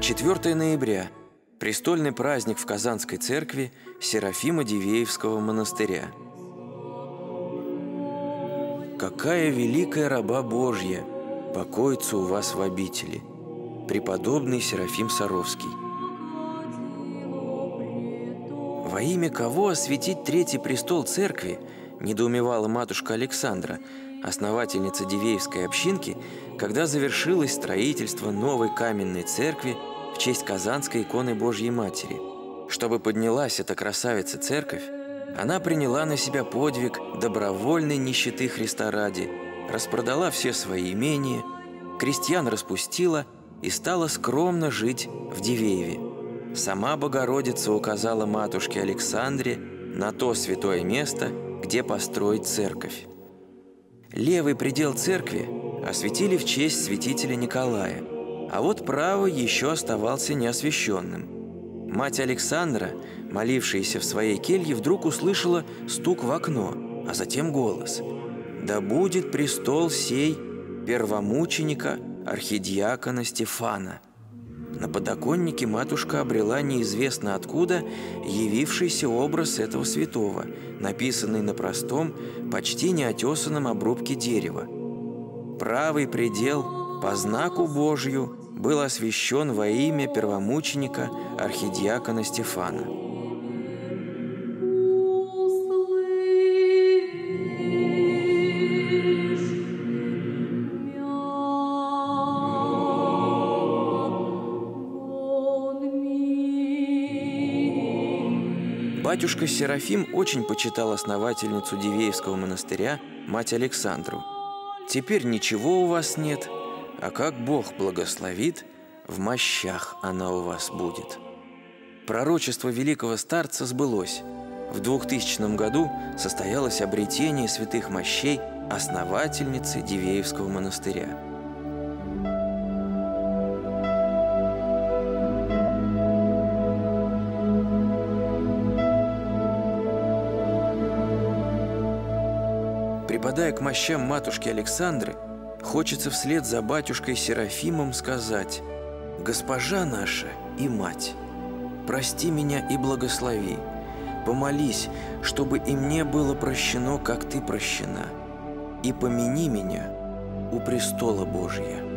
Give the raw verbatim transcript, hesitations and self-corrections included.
четвёртое ноября – престольный праздник в Казанской церкви Серафима Дивеевского монастыря. Какая великая раба Божья покоится у вас в обители, преподобный Серафим Саровский. Во имя кого осветить третий престол церкви, недоумевала матушка Александра, основательница Дивеевской общинки, когда завершилось строительство новой каменной церкви в честь Казанской иконы Божьей Матери. Чтобы поднялась эта красавица-церковь, она приняла на себя подвиг добровольной нищеты Христа ради, распродала все свои имения, крестьян распустила и стала скромно жить в Дивееве. Сама Богородица указала матушке Александре на то святое место, где построить церковь. Левый предел церкви осветили в честь святителя Николая, а вот правый еще оставался неосвященным. Мать Александра, молившаяся в своей келье, вдруг услышала стук в окно, а затем голос: «Да будет престол сей первомученика архидиакона Стефана». На подоконнике матушка обрела неизвестно откуда явившийся образ этого святого, написанный на простом, почти неотесанном обрубке дерева. Правый предел по знаку Божью был освящен во имя первомученика архидиакона Стефана. Батюшка Серафим очень почитал основательницу Дивеевского монастыря, мать Александру. «Теперь ничего у вас нет, а как Бог благословит, в мощах она у вас будет». Пророчество великого старца сбылось. В двухтысячном году состоялось обретение святых мощей основательницы Дивеевского монастыря. Припадая к мощам матушки Александры, хочется вслед за батюшкой Серафимом сказать: «Госпожа наша и мать, прости меня и благослови, помолись, чтобы и мне было прощено, как ты прощена, и помяни меня у престола Божия».